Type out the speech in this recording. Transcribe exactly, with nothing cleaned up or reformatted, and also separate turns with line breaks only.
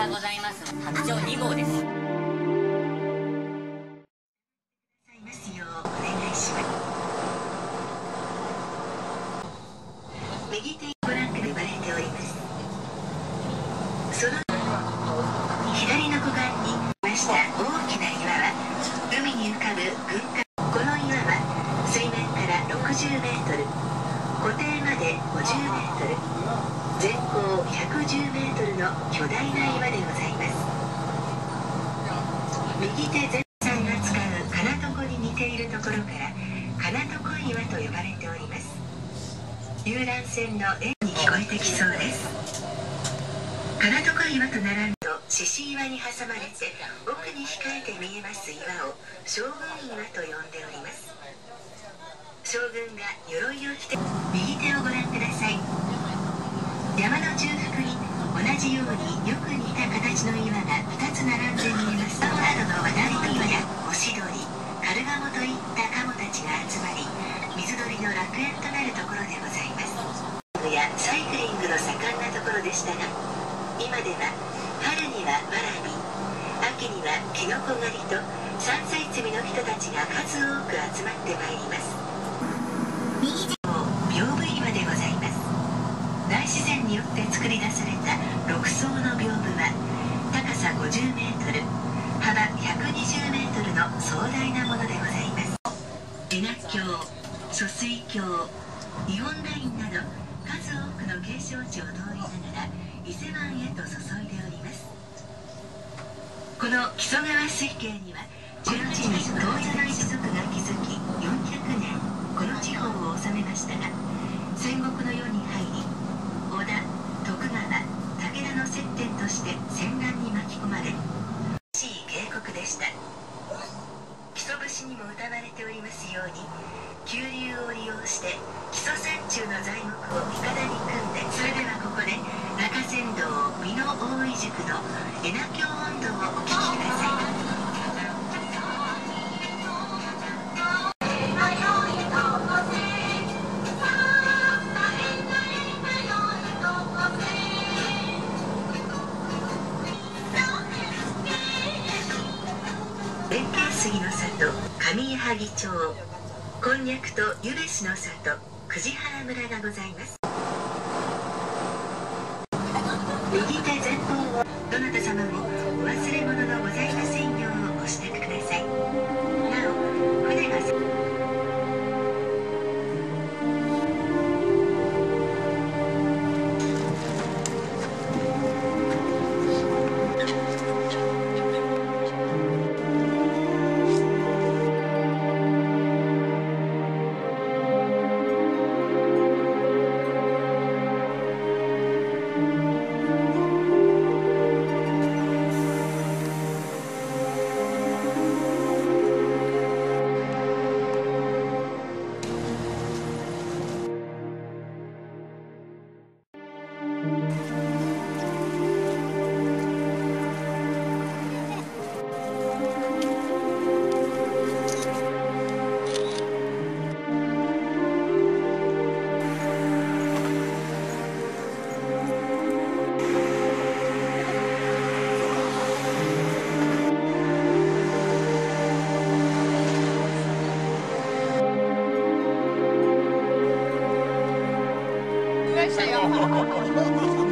がございます白鳥に号です。
右手ご覧ください。呼ばれております。その左の護岸にいました大きな岩は海に浮かぶ軍艦。この岩は水面からろくじゅうメートル、湖底までごじゅうメートル、全高ひゃくじゅうメートルの巨大な岩でございます。右手前さんが使う金床に似ているところから金床岩と呼ばれております。遊覧船の絵に聞こえてきそうです。金床岩と並ぶと獅子岩に挟まれて奥に控えて見えます岩を将軍岩と呼んでおります。将軍が鎧を着て、右手をご覧ください。山の中腹に同じようによく似た形の岩がふたつ並んで見えます。青などの渡り岩やオシドリ、カルガモといったカモたちが集まり、水鳥の楽園となるところでございます。やサイクリングの盛んなところでしたが、今では春にはわらび、秋にはキノコ狩りと山菜摘みの人たちが数多く集まってまいります。右手も屏風岩でございます。大自然によって作り出されたろく層の屏風は高さごじゅうメートル、幅ひゃくにじゅうメートルの壮大なものでございます。恵那峡、疎水峡、日本ラインなど数多くの景勝地を通りながら伊勢湾へと注いでおります。この木曽川水系には中地に東洋一族が築きよんひゃくねんこの地方を治めましたが、戦国の世に入り織田、徳川、武田の接点として戦乱に巻き込まれ、しい渓谷でした。木曽節にも歌われておりますように、急流を利用して木曽山中の材木をいかだに組んで、それではここで中山道美濃大井宿の恵那峡音頭をお聴きください。弁慶杉の里上矢作町、こんにゃくとゆべしの里久慈原村がございます。右手前方をどなた様もお忘れ物のございませんようご支度ください。なお船が
来ましたよ。